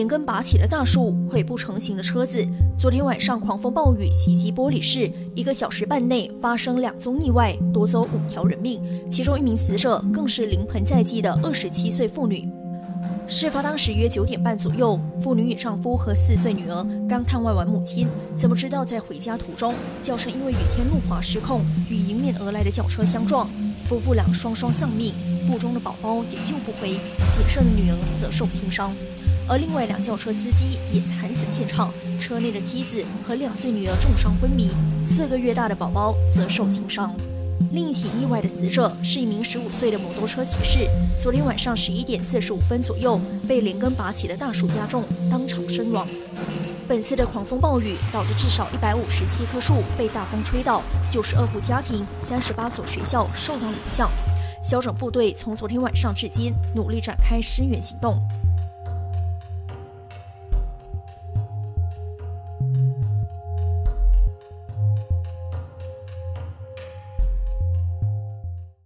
连根拔起的大树，溃不成形的车子。昨天晚上狂风暴雨袭击玻璃市，1个小时半内发生2宗意外，夺走5条人命，其中1名死者更是临盆在即的27岁妇女。事发当时约9点半左右，妇女与丈夫和4岁女儿刚探望完母亲，怎么知道在回家途中，轿车因为雨天路滑失控，与迎面而来的轿车相撞，夫妇俩双双丧命，腹中的宝宝也救不回，仅剩的女儿则受轻伤。而另外2轿车司机也惨死现场，车内的妻子和2岁女儿重伤昏迷，4个月大的宝宝则受轻伤。另一起意外的死者是1名15岁的摩托车骑士，昨天晚上11点45分左右被连根拔起的大树压中，当场身亡。本次的狂风暴雨导致至少157棵树被大风吹倒，92户家庭、38所学校受到影响。消拯部队从昨天晚上至今努力展开支援行动。